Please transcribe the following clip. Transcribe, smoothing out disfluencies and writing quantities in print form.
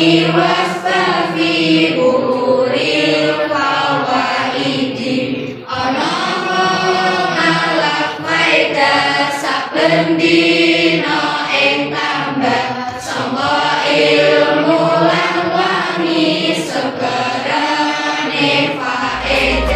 wasfa fi buhuril fawaidi ana ngalak faedah saben dina ing tambah sangka ilmu lan wangi segerane faedah.